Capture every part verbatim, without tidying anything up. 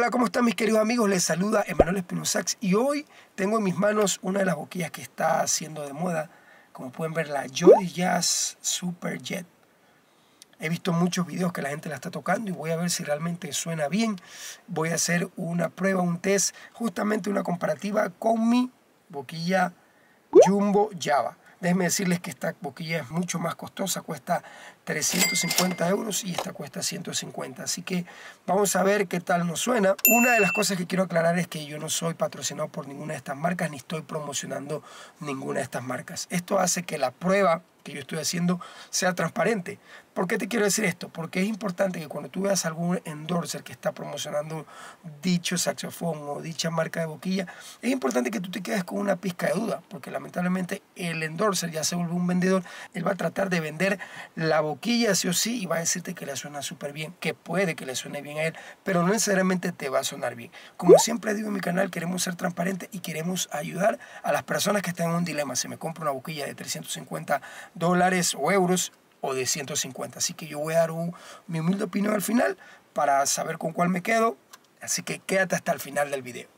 Hola, ¿cómo están mis queridos amigos? Les saluda Emanuel Espinosax y hoy tengo en mis manos una de las boquillas que está haciendo de moda. Como pueden ver, la Jody Jazz Super Jet. He visto muchos videos que la gente la está tocando y voy a ver si realmente suena bien. Voy a hacer una prueba, un test, justamente una comparativa con mi boquilla Jumbo Java. Déjenme decirles que esta boquilla es mucho más costosa, cuesta trescientos cincuenta euros y esta cuesta ciento cincuenta. Así que vamos a ver qué tal nos suena. Una de las cosas que quiero aclarar es que yo no soy patrocinado por ninguna de estas marcas ni estoy promocionando ninguna de estas marcas. Esto hace que la prueba que yo estoy haciendo sea transparente. ¿Por qué te quiero decir esto? Porque es importante que cuando tú veas algún endorser que está promocionando dicho saxofón o dicha marca de boquilla, es importante que tú te quedes con una pizca de duda, porque lamentablemente el endorser ya se vuelve un vendedor. Él va a tratar de vender la boquilla sí o sí y va a decirte que le suena súper bien, que puede que le suene bien a él, pero no necesariamente te va a sonar bien. Como siempre digo en mi canal, queremos ser transparentes y queremos ayudar a las personas que están en un dilema. Si me compro una boquilla de trescientos cincuenta dólares o euros o de ciento cincuenta. Así que yo voy a dar un, mi humilde opinión al final para saber con cuál me quedo. Así que quédate hasta el final del video.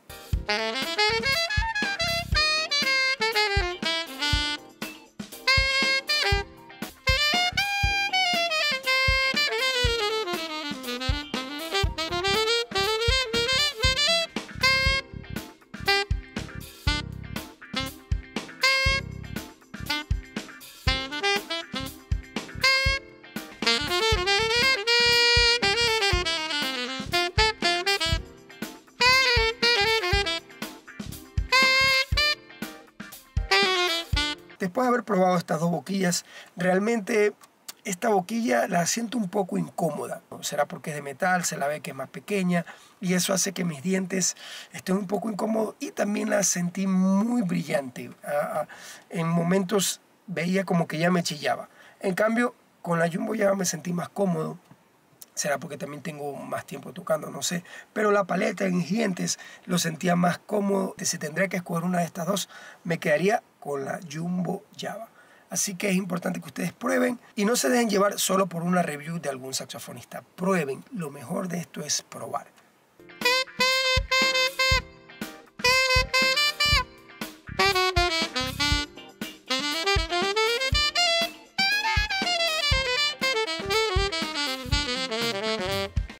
Después de haber probado estas dos boquillas, realmente esta boquilla la siento un poco incómoda. Será porque es de metal, se la ve que es más pequeña y eso hace que mis dientes estén un poco incómodos y también la sentí muy brillante. En momentos veía como que ya me chillaba. En cambio, con la Jumbo Java me sentí más cómodo. Será porque también tengo más tiempo tocando, no sé. Pero la paleta en mis dientes lo sentía más cómodo. Si tendría que escoger una de estas dos, me quedaría con la Jumbo Java. Así que es importante que ustedes prueben y no se dejen llevar solo por una review de algún saxofonista. Prueben. Lo mejor de esto es probar.